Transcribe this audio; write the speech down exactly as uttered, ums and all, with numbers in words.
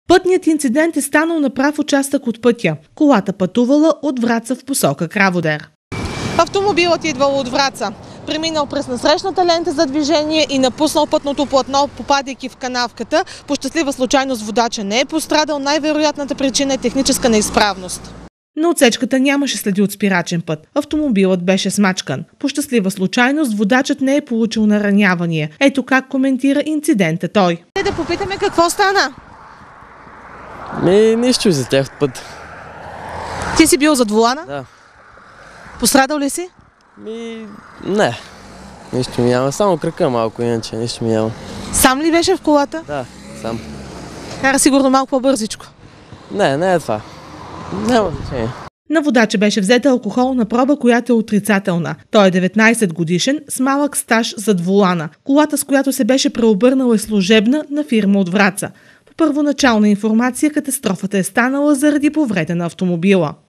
Пътният инцидент е станал на прав участък от пътя. Колата пътувала от Враца в посока Краводер. Автомобилът е идвал от Враца, преминал през насрещната лента за движение и напуснал пътното платно, попадайки в канавката. По щастлива случайност водача не е пострадал, най-вероятната причина е техническа неизправност. На отсечката нямаше следи от спирачен път. Автомобилът беше смачкан. По щастлива случайност водачът не е получил наранявания. Ето как коментира инцидента той. Да попитаме какво стана. Ми, нищо за тях път. Ти си бил зад волана? Да. Пострадал ли си? Ми, не. Нищо ми няма. Само крака малко, иначе нищо ми няма. Сам ли беше в колата? Да, сам. Кара сигурно малко по-бързичко. Не, не е това. Няма значение. На водача беше взета алкохолна проба, която е отрицателна. Той е деветнайсет годишен, с малък стаж зад волана. Колата, с която се беше преобърнала, е служебна на фирма от Враца. По първоначална информация, катастрофата е станала заради повреда на автомобила.